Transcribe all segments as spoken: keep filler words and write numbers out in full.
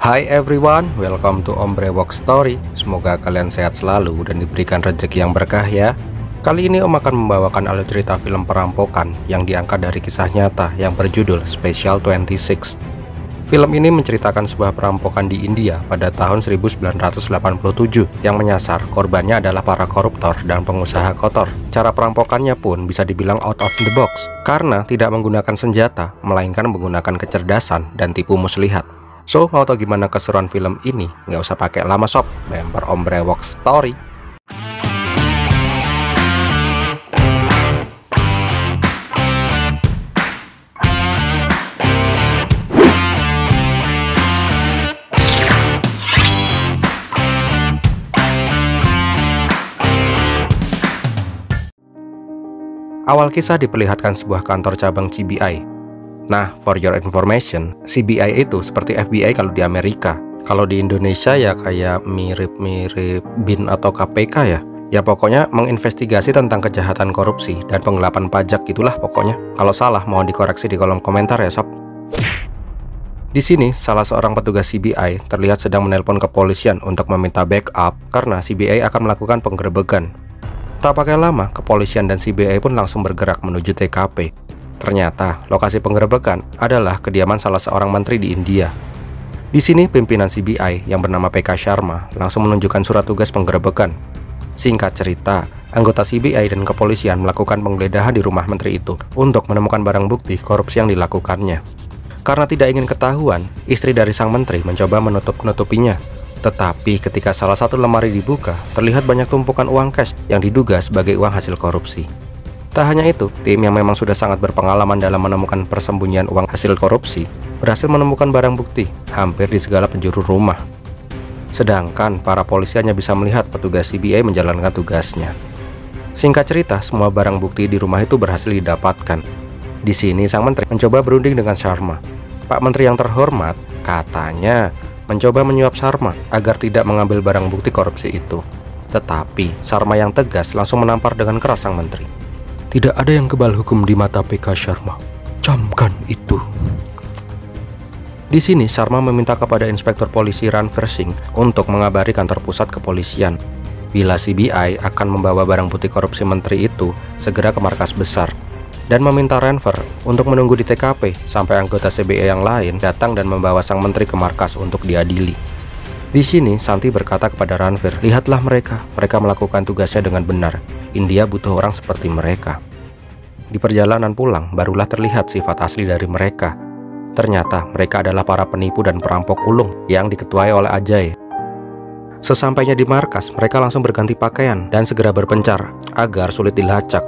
Hai everyone, welcome to Ombre Walk Story. Semoga kalian sehat selalu dan diberikan rezeki yang berkah ya. Kali ini Om akan membawakan alur cerita film perampokan yang diangkat dari kisah nyata yang berjudul Special dua puluh enam. Film ini menceritakan sebuah perampokan di India pada tahun seribu sembilan ratus delapan puluh tujuh yang menyasar korbannya adalah para koruptor dan pengusaha kotor. Cara perampokannya pun bisa dibilang out of the box karena tidak menggunakan senjata, melainkan menggunakan kecerdasan dan tipu muslihat. So, mau tahu gimana keseruan film ini? Nggak usah pakai lama sob, bemper Ombre Walk Story. Awal kisah diperlihatkan sebuah kantor cabang C B I. Nah, for your information, C B I itu seperti F B I kalau di Amerika. Kalau di Indonesia ya kayak mirip-mirip B I N atau K P K ya. Ya pokoknya menginvestigasi tentang kejahatan korupsi dan penggelapan pajak gitulah pokoknya. Kalau salah mohon dikoreksi di kolom komentar ya sob. Di sini salah seorang petugas C B I terlihat sedang menelpon kepolisian untuk meminta backup karena C B I akan melakukan penggerebekan. Tak pakai lama, kepolisian dan C B I pun langsung bergerak menuju T K P. Ternyata, lokasi penggerebekan adalah kediaman salah seorang menteri di India. Di sini, pimpinan C B I yang bernama P K Sharma langsung menunjukkan surat tugas penggerebekan. Singkat cerita, anggota C B I dan kepolisian melakukan penggeledahan di rumah menteri itu untuk menemukan barang bukti korupsi yang dilakukannya. Karena tidak ingin ketahuan, istri dari sang menteri mencoba menutup-nutupinya. Tetapi ketika salah satu lemari dibuka, terlihat banyak tumpukan uang cash yang diduga sebagai uang hasil korupsi. Tak hanya itu, tim yang memang sudah sangat berpengalaman dalam menemukan persembunyian uang hasil korupsi berhasil menemukan barang bukti hampir di segala penjuru rumah. Sedangkan para polisi hanya bisa melihat petugas C B I menjalankan tugasnya. Singkat cerita, semua barang bukti di rumah itu berhasil didapatkan. Di sini sang menteri mencoba berunding dengan Sharma. Pak Menteri yang terhormat, katanya mencoba menyuap Sharma agar tidak mengambil barang bukti korupsi itu. Tetapi Sharma yang tegas langsung menampar dengan keras sang menteri. Tidak ada yang kebal hukum di mata P K Sharma. Camkan itu. Di sini Sharma meminta kepada Inspektur Polisi Ranveer Singh untuk mengabari kantor pusat kepolisian bila C B I akan membawa barang bukti korupsi menteri itu segera ke markas besar, dan meminta Ranveer untuk menunggu di T K P sampai anggota C B I yang lain datang dan membawa sang menteri ke markas untuk diadili. Di sini Santi berkata kepada Ranveer, lihatlah mereka, mereka melakukan tugasnya dengan benar. India butuh orang seperti mereka. Di perjalanan pulang, barulah terlihat sifat asli dari mereka. Ternyata mereka adalah para penipu dan perampok ulung yang diketuai oleh Ajay. Sesampainya di markas, mereka langsung berganti pakaian dan segera berpencar agar sulit dilacak.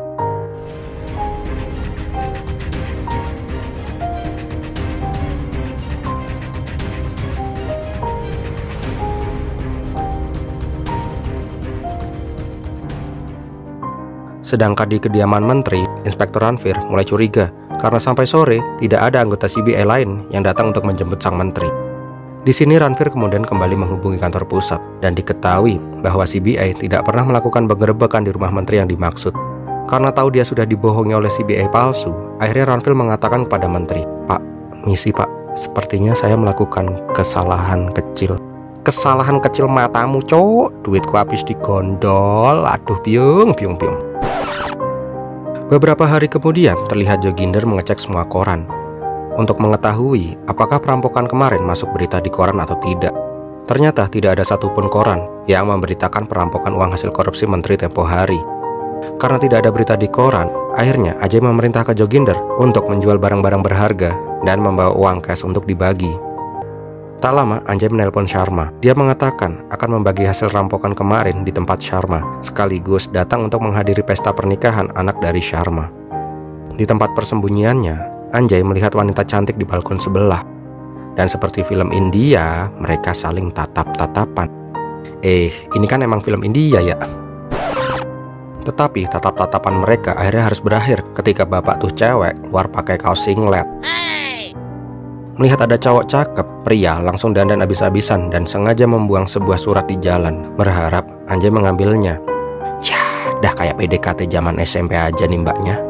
Sedangkan di kediaman menteri, Inspektur Ranveer mulai curiga karena sampai sore tidak ada anggota C B I lain yang datang untuk menjemput sang menteri. Di sini Ranveer kemudian kembali menghubungi kantor pusat dan diketahui bahwa C B I tidak pernah melakukan penggerebekan di rumah menteri yang dimaksud. Karena tahu dia sudah dibohongi oleh C B I palsu, akhirnya Ranveer mengatakan kepada menteri, "Pak, misi pak, sepertinya saya melakukan kesalahan kecil." Kesalahan kecil matamu cowok, duitku habis digondol, aduh biung biung biung. Beberapa hari kemudian, terlihat Joginder mengecek semua koran untuk mengetahui apakah perampokan kemarin masuk berita di koran atau tidak. Ternyata tidak ada satupun koran yang memberitakan perampokan uang hasil korupsi menteri tempo hari. Karena tidak ada berita di koran, akhirnya Ajay memerintah ke Joginder untuk menjual barang-barang berharga dan membawa uang cash untuk dibagi. Tak lama, Ajay menelpon Sharma. Dia mengatakan akan membagi hasil rampokan kemarin di tempat Sharma, sekaligus datang untuk menghadiri pesta pernikahan anak dari Sharma. Di tempat persembunyiannya, Ajay melihat wanita cantik di balkon sebelah. Dan seperti film India, mereka saling tatap-tatapan. Eh, ini kan emang film India ya? Tetapi tatap-tatapan mereka akhirnya harus berakhir ketika bapak tuh cewek keluar pakai kaos singlet. Melihat ada cowok cakep, pria langsung dandan abis-abisan dan sengaja membuang sebuah surat di jalan, berharap Ajay mengambilnya. Ya, dah kayak P D K T zaman S M P aja nih mbaknya.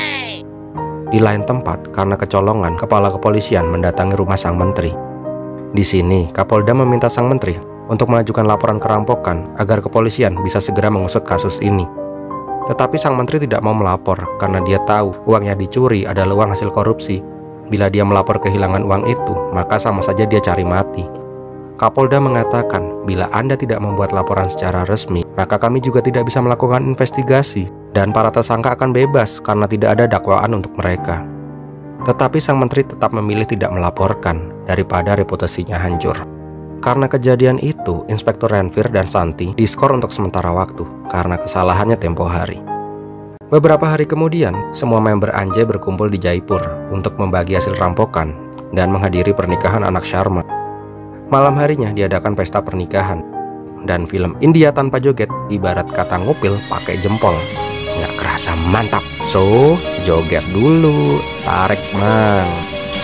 Di lain tempat, karena kecolongan, kepala kepolisian mendatangi rumah sang menteri. Di sini, Kapolda meminta sang menteri untuk mengajukan laporan kerampokan agar kepolisian bisa segera mengusut kasus ini. Tetapi sang menteri tidak mau melapor karena dia tahu uang yang dicuri adalah uang hasil korupsi. Bila dia melapor kehilangan uang itu, maka sama saja dia cari mati. Kapolda mengatakan, bila Anda tidak membuat laporan secara resmi, maka kami juga tidak bisa melakukan investigasi dan para tersangka akan bebas karena tidak ada dakwaan untuk mereka. Tetapi sang menteri tetap memilih tidak melaporkan daripada reputasinya hancur. Karena kejadian itu, Inspektur Renvir dan Santi diskor untuk sementara waktu karena kesalahannya tempo hari. Beberapa hari kemudian, semua member Anjay berkumpul di Jaipur untuk membagi hasil rampokan dan menghadiri pernikahan anak Sharma. Malam harinya diadakan pesta pernikahan, dan film India Tanpa Joget ibarat kata ngupil pakai jempol. Nggak kerasa mantap, so joget dulu, tarik man.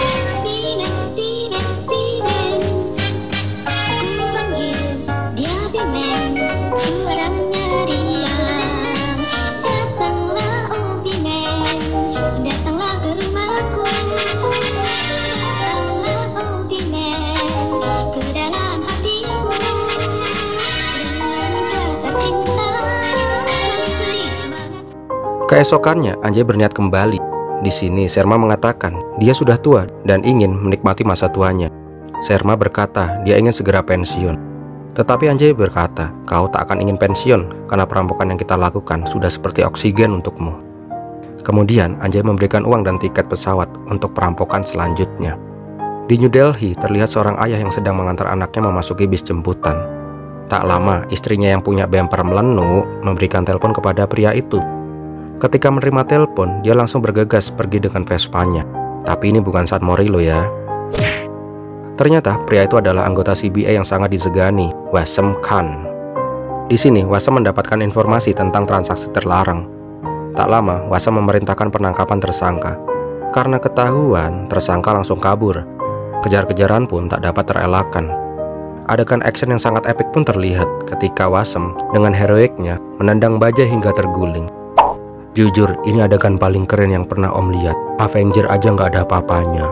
Keesokannya, Anjay berniat kembali. Di sini, Sherma mengatakan dia sudah tua dan ingin menikmati masa tuanya. Sherma berkata dia ingin segera pensiun. Tetapi Anjay berkata, kau tak akan ingin pensiun karena perampokan yang kita lakukan sudah seperti oksigen untukmu. Kemudian, Anjay memberikan uang dan tiket pesawat untuk perampokan selanjutnya. Di New Delhi, terlihat seorang ayah yang sedang mengantar anaknya memasuki bis jemputan. Tak lama, istrinya yang punya bemper melenu memberikan telepon kepada pria itu. Ketika menerima telepon, dia langsung bergegas pergi dengan Vespanya. Tapi ini bukan saat Morillo ya. Ternyata pria itu adalah anggota C B I yang sangat disegani, Wasem Khan. Di sini, Wasem mendapatkan informasi tentang transaksi terlarang. Tak lama, Wasem memerintahkan penangkapan tersangka. Karena ketahuan, tersangka langsung kabur. Kejar-kejaran pun tak dapat terelakkan. Adegan action yang sangat epik pun terlihat ketika Wasem dengan heroiknya menendang baja hingga terguling. Jujur, ini adegan paling keren yang pernah Om lihat. Avenger aja nggak ada apa-apanya.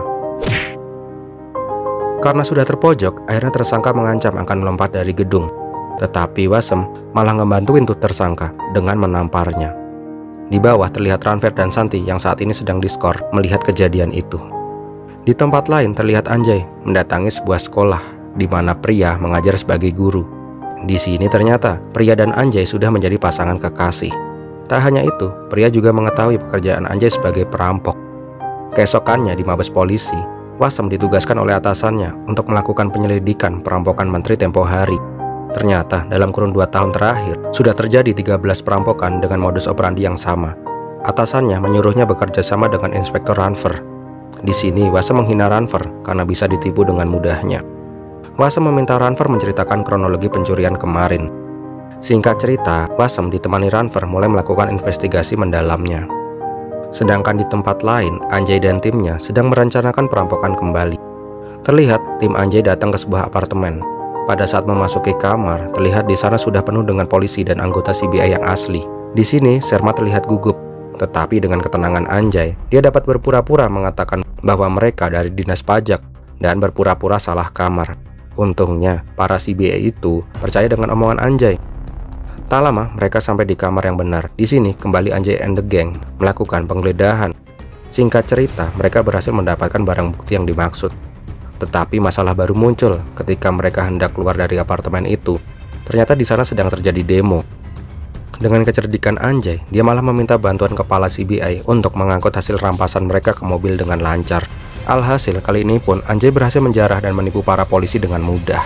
Karena sudah terpojok, akhirnya tersangka mengancam akan melompat dari gedung. Tetapi Wasem malah ngebantuin tuh tersangka dengan menamparnya. Di bawah terlihat Ranveer dan Santi yang saat ini sedang diskor melihat kejadian itu. Di tempat lain terlihat Anjay mendatangi sebuah sekolah di mana pria mengajar sebagai guru. Di sini ternyata pria dan Anjay sudah menjadi pasangan kekasih. Tak hanya itu, pria juga mengetahui pekerjaan Anjay sebagai perampok. Keesokannya di Mabes Polisi, Wasem ditugaskan oleh atasannya untuk melakukan penyelidikan perampokan menteri tempo hari. Ternyata dalam kurun dua tahun terakhir, sudah terjadi tiga belas perampokan dengan modus operandi yang sama. Atasannya menyuruhnya bekerja sama dengan Inspektur Ranveer. Di sini, Wasem menghina Ranveer karena bisa ditipu dengan mudahnya. Wasem meminta Ranveer menceritakan kronologi pencurian kemarin. Singkat cerita, Wasem ditemani Ranveer mulai melakukan investigasi mendalamnya. Sedangkan di tempat lain, Anjay dan timnya sedang merencanakan perampokan kembali. Terlihat tim Anjay datang ke sebuah apartemen. Pada saat memasuki kamar, terlihat di sana sudah penuh dengan polisi dan anggota C B I yang asli. Di sini, Sherma terlihat gugup. Tetapi dengan ketenangan Anjay, dia dapat berpura-pura mengatakan bahwa mereka dari dinas pajak dan berpura-pura salah kamar. Untungnya, para C B I itu percaya dengan omongan Anjay. Tak lama, mereka sampai di kamar yang benar. Di sini, kembali Anjay and the gang melakukan penggeledahan. Singkat cerita, mereka berhasil mendapatkan barang bukti yang dimaksud. Tetapi masalah baru muncul ketika mereka hendak keluar dari apartemen itu. Ternyata di sana sedang terjadi demo. Dengan kecerdikan Anjay, dia malah meminta bantuan kepala C B I untuk mengangkut hasil rampasan mereka ke mobil dengan lancar. Alhasil, kali ini pun Anjay berhasil menjarah dan menipu para polisi dengan mudah.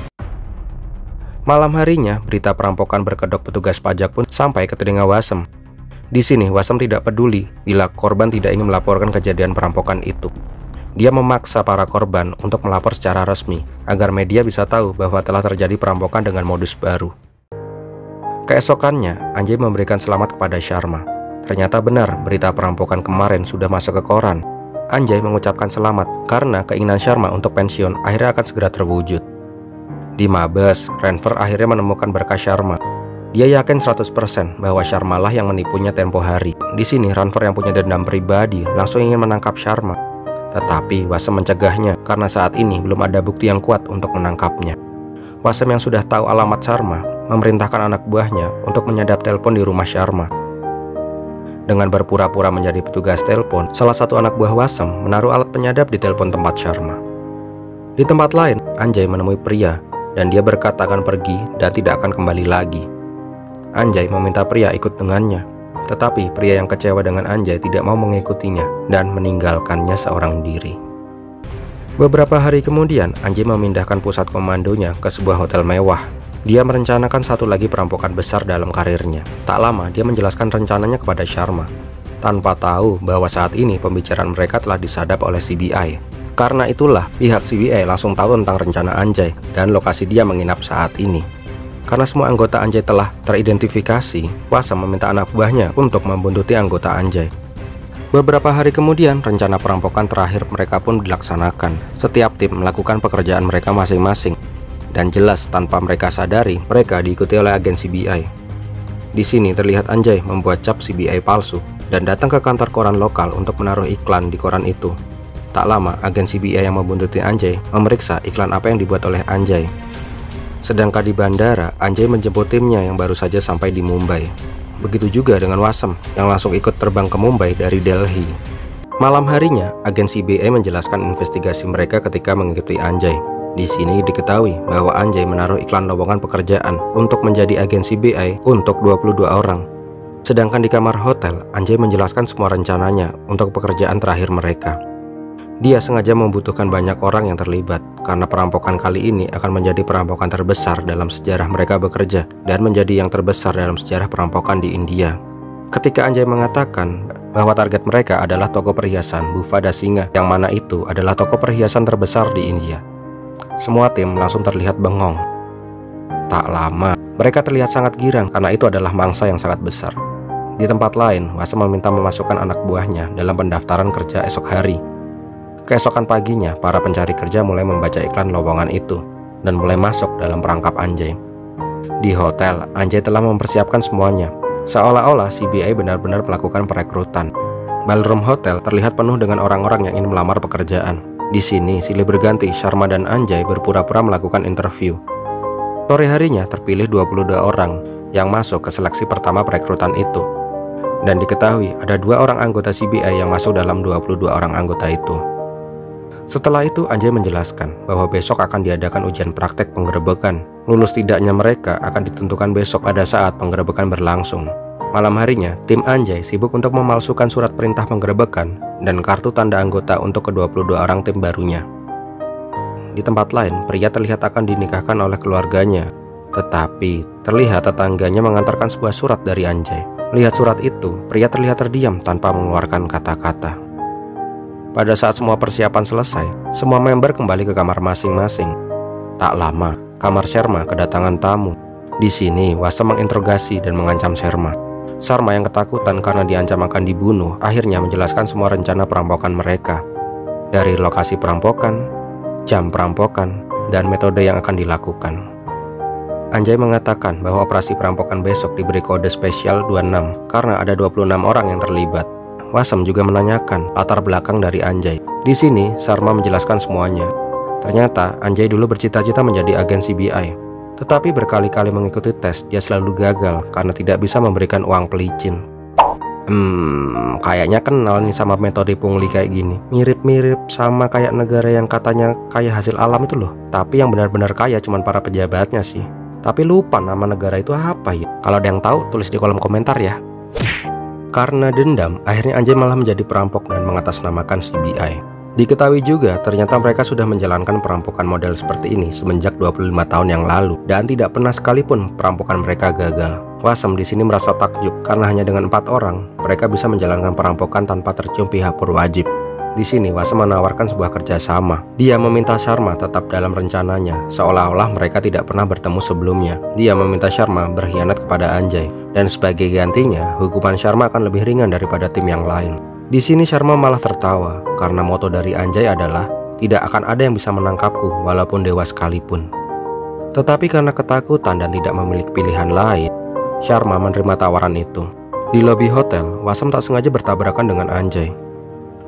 Malam harinya, berita perampokan berkedok petugas pajak pun sampai ke telinga Wasem. Di sini, Wasem tidak peduli bila korban tidak ingin melaporkan kejadian perampokan itu. Dia memaksa para korban untuk melapor secara resmi agar media bisa tahu bahwa telah terjadi perampokan dengan modus baru. Keesokannya, Anjay memberikan selamat kepada Sharma. Ternyata benar berita perampokan kemarin sudah masuk ke koran. Anjay mengucapkan selamat karena keinginan Sharma untuk pensiun akhirnya akan segera terwujud. Di Mabes, Ranveer akhirnya menemukan berkas Sharma. Dia yakin seratus persen bahwa Sharma lah yang menipunya tempo hari. Di sini, Ranveer yang punya dendam pribadi langsung ingin menangkap Sharma. Tetapi Wasem mencegahnya karena saat ini belum ada bukti yang kuat untuk menangkapnya. Wasem yang sudah tahu alamat Sharma memerintahkan anak buahnya untuk menyadap telepon di rumah Sharma. Dengan berpura-pura menjadi petugas telepon, salah satu anak buah Wasem menaruh alat penyadap di telepon tempat Sharma. Di tempat lain, Anjay menemui pria dan dia berkata akan pergi dan tidak akan kembali lagi. Anjay meminta pria ikut dengannya, tetapi pria yang kecewa dengan Anjay tidak mau mengikutinya dan meninggalkannya seorang diri. Beberapa hari kemudian, Anjay memindahkan pusat komandonya ke sebuah hotel mewah. Dia merencanakan satu lagi perampokan besar dalam karirnya. Tak lama, dia menjelaskan rencananya kepada Sharma, tanpa tahu bahwa saat ini pembicaraan mereka telah disadap oleh C B I. Karena itulah, pihak C B I langsung tahu tentang rencana Anjay dan lokasi dia menginap saat ini. Karena semua anggota Anjay telah teridentifikasi, Wasem meminta anak buahnya untuk membuntuti anggota Anjay. Beberapa hari kemudian, rencana perampokan terakhir mereka pun dilaksanakan. Setiap tim melakukan pekerjaan mereka masing-masing. Dan jelas tanpa mereka sadari, mereka diikuti oleh agen C B I. Di sini terlihat Anjay membuat cap C B I palsu dan datang ke kantor koran lokal untuk menaruh iklan di koran itu. Tak lama, agen C B I yang membuntuti Anjay memeriksa iklan apa yang dibuat oleh Anjay. Sedangkan di bandara, Anjay menjemput timnya yang baru saja sampai di Mumbai. Begitu juga dengan Wasem yang langsung ikut terbang ke Mumbai dari Delhi. Malam harinya, agen C B I menjelaskan investigasi mereka ketika mengikuti Anjay. Di sini diketahui bahwa Anjay menaruh iklan lowongan pekerjaan untuk menjadi agen C B I untuk dua puluh dua orang. Sedangkan di kamar hotel, Anjay menjelaskan semua rencananya untuk pekerjaan terakhir mereka. Dia sengaja membutuhkan banyak orang yang terlibat, karena perampokan kali ini akan menjadi perampokan terbesar dalam sejarah mereka bekerja, dan menjadi yang terbesar dalam sejarah perampokan di India. Ketika Anjay mengatakan bahwa target mereka adalah toko perhiasan Bufada Singa, yang mana itu adalah toko perhiasan terbesar di India, semua tim langsung terlihat bengong. Tak lama, mereka terlihat sangat girang karena itu adalah mangsa yang sangat besar. Di tempat lain, Wasem meminta memasukkan anak buahnya dalam pendaftaran kerja esok hari. Keesokan paginya, para pencari kerja mulai membaca iklan lowongan itu dan mulai masuk dalam perangkap Anjay. Di hotel, Anjay telah mempersiapkan semuanya, seolah-olah C B I benar-benar melakukan perekrutan. Ballroom hotel terlihat penuh dengan orang-orang yang ingin melamar pekerjaan. Di sini, silih berganti Sharma dan Anjay berpura-pura melakukan interview. Sore harinya terpilih dua puluh dua orang yang masuk ke seleksi pertama perekrutan itu. Dan diketahui ada dua orang anggota C B I yang masuk dalam dua puluh dua orang anggota itu. Setelah itu, Anjay menjelaskan bahwa besok akan diadakan ujian praktek penggerebekan. Lulus tidaknya mereka akan ditentukan besok pada saat penggerebekan berlangsung. Malam harinya, tim Anjay sibuk untuk memalsukan surat perintah penggerebekan dan kartu tanda anggota untuk ke dua puluh dua orang tim barunya. Di tempat lain, pria terlihat akan dinikahkan oleh keluarganya. Tetapi, terlihat tetangganya mengantarkan sebuah surat dari Anjay. Melihat surat itu, pria terlihat terdiam tanpa mengeluarkan kata-kata. Pada saat semua persiapan selesai, semua member kembali ke kamar masing-masing. Tak lama, kamar Sharma kedatangan tamu. Di sini, Wasem menginterogasi dan mengancam Sharma. Sharma yang ketakutan karena diancam akan dibunuh, akhirnya menjelaskan semua rencana perampokan mereka. Dari lokasi perampokan, jam perampokan, dan metode yang akan dilakukan. Anjay mengatakan bahwa operasi perampokan besok diberi kode spesial dua puluh enam karena ada dua puluh enam orang yang terlibat. Wasem juga menanyakan latar belakang dari Anjay. Di sini, Sharma menjelaskan semuanya. Ternyata, Anjay dulu bercita-cita menjadi agen C B I. Tetapi berkali-kali mengikuti tes, dia selalu gagal karena tidak bisa memberikan uang pelicin. Hmm, kayaknya kenal nih sama metode pungli kayak gini. Mirip-mirip sama kayak negara yang katanya kaya hasil alam itu loh. Tapi yang benar-benar kaya cuma para pejabatnya sih. Tapi lupa nama negara itu apa ya. Kalau ada yang tahu, tulis di kolom komentar ya. Karena dendam, akhirnya Anjay malah menjadi perampok dan mengatasnamakan C B I. Diketahui juga, ternyata mereka sudah menjalankan perampokan model seperti ini semenjak dua puluh lima tahun yang lalu dan tidak pernah sekalipun perampokan mereka gagal. Wasem di sini merasa takjub karena hanya dengan empat orang mereka bisa menjalankan perampokan tanpa tercium pihak berwajib. Di sini Wasem menawarkan sebuah kerjasama. Dia meminta Sharma tetap dalam rencananya, seolah-olah mereka tidak pernah bertemu sebelumnya. Dia meminta Sharma berkhianat kepada Anjay, dan sebagai gantinya, hukuman Sharma akan lebih ringan daripada tim yang lain. Di sini Sharma malah tertawa, karena moto dari Anjay adalah, tidak akan ada yang bisa menangkapku walaupun dewa sekalipun. Tetapi karena ketakutan dan tidak memiliki pilihan lain, Sharma menerima tawaran itu. Di lobi hotel, Wasem tak sengaja bertabrakan dengan Anjay.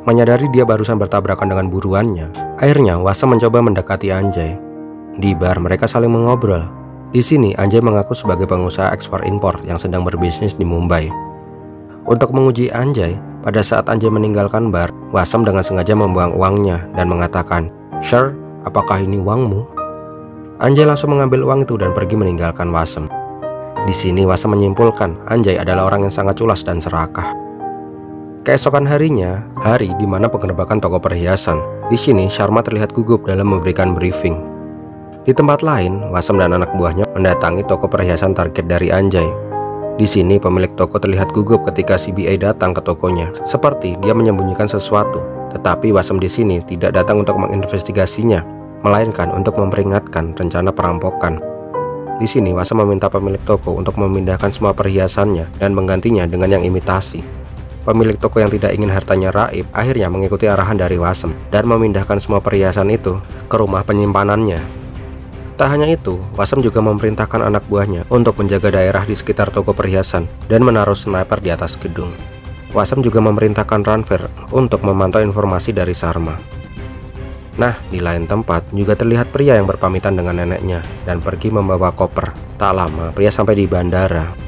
Menyadari dia barusan bertabrakan dengan buruannya, akhirnya Wasem mencoba mendekati Anjay. Di bar mereka saling mengobrol. Di sini Anjay mengaku sebagai pengusaha ekspor impor yang sedang berbisnis di Mumbai. Untuk menguji Anjay, pada saat Anjay meninggalkan bar, Wasem dengan sengaja membuang uangnya dan mengatakan, "Sir, apakah ini uangmu?" Anjay langsung mengambil uang itu dan pergi meninggalkan Wasem. Di sini Wasem menyimpulkan Anjay adalah orang yang sangat culas dan serakah. Keesokan harinya, hari di mana penggerebekan toko perhiasan. Di sini Sharma terlihat gugup dalam memberikan briefing. Di tempat lain, Wasem dan anak buahnya mendatangi toko perhiasan target dari Anjay. Di sini pemilik toko terlihat gugup ketika C B I datang ke tokonya, seperti dia menyembunyikan sesuatu. Tetapi Wasem di sini tidak datang untuk menginvestigasinya, melainkan untuk memperingatkan rencana perampokan. Di sini Wasem meminta pemilik toko untuk memindahkan semua perhiasannya dan menggantinya dengan yang imitasi. Pemilik toko yang tidak ingin hartanya raib akhirnya mengikuti arahan dari Wasem dan memindahkan semua perhiasan itu ke rumah penyimpanannya. Tak hanya itu, Wasem juga memerintahkan anak buahnya untuk menjaga daerah di sekitar toko perhiasan dan menaruh sniper di atas gedung. Wasem juga memerintahkan Ranveer untuk memantau informasi dari Sharma. Nah, di lain tempat juga terlihat pria yang berpamitan dengan neneknya dan pergi membawa koper. Tak lama, pria sampai di bandara.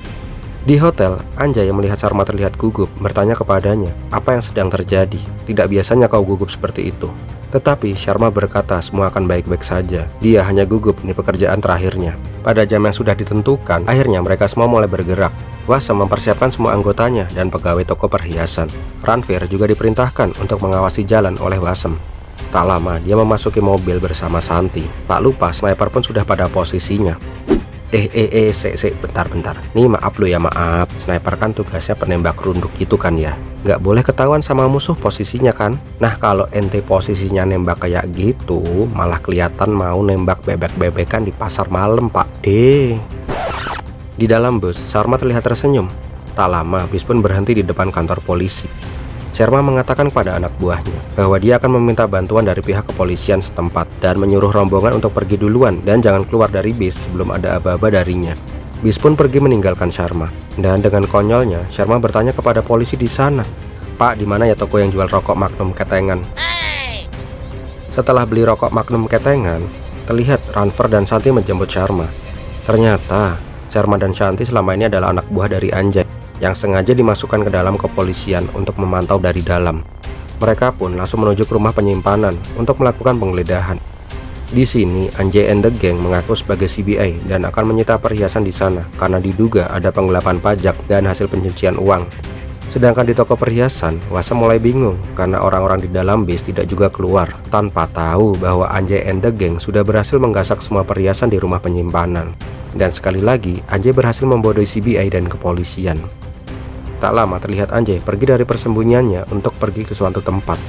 Di hotel, Anjay yang melihat Sharma terlihat gugup bertanya kepadanya apa yang sedang terjadi. Tidak biasanya kau gugup seperti itu. Tetapi Sharma berkata semua akan baik-baik saja. Dia hanya gugup di pekerjaan terakhirnya. Pada jam yang sudah ditentukan, akhirnya mereka semua mulai bergerak. Wasem mempersiapkan semua anggotanya dan pegawai toko perhiasan. Ranveer juga diperintahkan untuk mengawasi jalan oleh Wasem. Tak lama dia memasuki mobil bersama Santi. Tak lupa sniper pun sudah pada posisinya. Eh eh eh se se bentar-bentar. Nih maaf lo ya maaf. Sniper kan tugasnya penembak runduk gitu kan ya. Nggak boleh ketahuan sama musuh posisinya kan. Nah kalau ente posisinya nembak kayak gitu, malah kelihatan mau nembak bebek-bebekan di pasar malam pak de. Di dalam bus, Sharma terlihat tersenyum. Tak lama bis pun berhenti di depan kantor polisi. Sharma mengatakan kepada anak buahnya bahwa dia akan meminta bantuan dari pihak kepolisian setempat dan menyuruh rombongan untuk pergi duluan dan jangan keluar dari bis sebelum ada aba-aba darinya. Bis pun pergi meninggalkan Sharma. Dan dengan konyolnya, Sharma bertanya kepada polisi di sana, "Pak, di mana ya toko yang jual rokok Magnum ketengan?" Setelah beli rokok Magnum ketengan, terlihat Ranveer dan Santi menjemput Sharma. Ternyata, Sharma dan Santi selama ini adalah anak buah dari Anjay yang sengaja dimasukkan ke dalam kepolisian untuk memantau dari dalam. Mereka pun langsung menuju ke rumah penyimpanan untuk melakukan penggeledahan. Di sini, Anjay and the Gang mengaku sebagai C B I dan akan menyita perhiasan di sana karena diduga ada penggelapan pajak dan hasil pencucian uang. Sedangkan di toko perhiasan, Wasem mulai bingung karena orang-orang di dalam bis tidak juga keluar tanpa tahu bahwa Anjay and the Gang sudah berhasil menggasak semua perhiasan di rumah penyimpanan. Dan sekali lagi, Anjay berhasil membodohi C B I dan kepolisian. Tak lama terlihat Anjay pergi dari persembunyiannya untuk pergi ke suatu tempat.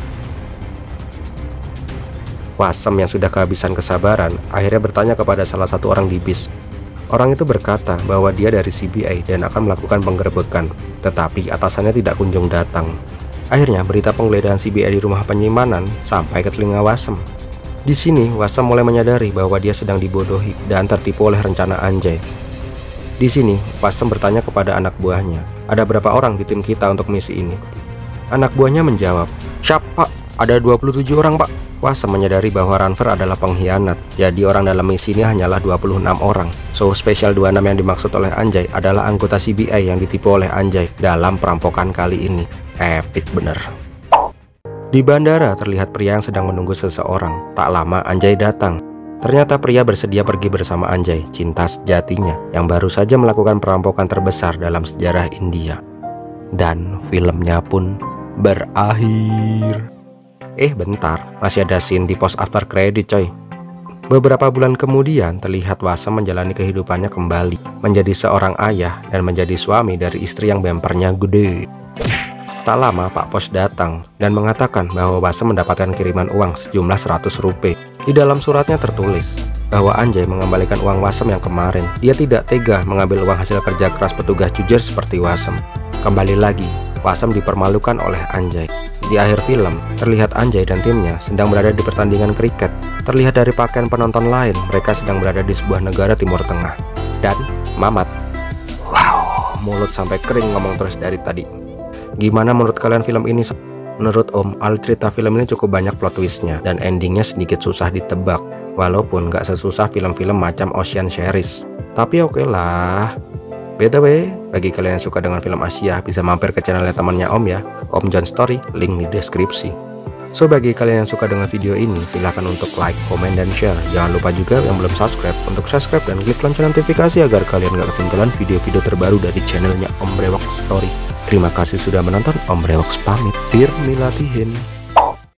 Wasem yang sudah kehabisan kesabaran akhirnya bertanya kepada salah satu orang di bis. Orang itu berkata bahwa dia dari C B I dan akan melakukan penggerebekan, tetapi atasannya tidak kunjung datang. Akhirnya berita penggeledahan C B I di rumah penyimpanan sampai ke telinga Wasem. Di sini Wasem mulai menyadari bahwa dia sedang dibodohi dan tertipu oleh rencana Anjay. Di sini Wasem bertanya kepada anak buahnya, "Ada berapa orang di tim kita untuk misi ini?" Anak buahnya menjawab, "Siap pak, ada dua puluh tujuh orang pak." Wasem menyadari bahwa Ranveer adalah pengkhianat, jadi orang dalam misi ini hanyalah dua puluh enam orang. So spesial dua puluh enam yang dimaksud oleh Anjay adalah anggota C B I yang ditipu oleh Anjay dalam perampokan kali ini. Epic bener. Di bandara terlihat pria yang sedang menunggu seseorang. Tak lama Anjay datang. Ternyata pria bersedia pergi bersama Anjay, cinta sejatinya, yang baru saja melakukan perampokan terbesar dalam sejarah India. Dan filmnya pun berakhir. Eh bentar, masih ada scene di post after credit coy. Beberapa bulan kemudian terlihat Wasem menjalani kehidupannya kembali, menjadi seorang ayah dan menjadi suami dari istri yang bempernya gede. Tak lama Pak Pos datang dan mengatakan bahwa Wasem mendapatkan kiriman uang sejumlah seratus rupiah. Di dalam suratnya tertulis bahwa Anjay mengembalikan uang Wasem yang kemarin. Dia tidak tega mengambil uang hasil kerja keras petugas jujur seperti Wasem. Kembali lagi, Wasem dipermalukan oleh Anjay. Di akhir film, terlihat Anjay dan timnya sedang berada di pertandingan kriket. Terlihat dari pakaian penonton lain, mereka sedang berada di sebuah negara Timur Tengah. Dan Mamat. Wow, mulut sampai kering ngomong terus dari tadi. Gimana menurut kalian film ini? Menurut Om, alur cerita film ini cukup banyak plot twistnya dan endingnya sedikit susah ditebak, walaupun gak sesusah film-film macam Ocean Series. Tapi oke lah. B T W, bagi kalian yang suka dengan film Asia, bisa mampir ke channelnya temannya Om ya, Om John Story, link di deskripsi. So, bagi kalian yang suka dengan video ini, silahkan untuk like, komen, dan share. Jangan lupa juga yang belum subscribe, untuk subscribe dan klik lonceng notifikasi agar kalian gak ketinggalan video-video terbaru dari channelnya Om Brewok Story. Terima kasih sudah menonton, Om Brewok pamit. Dirmilatihin.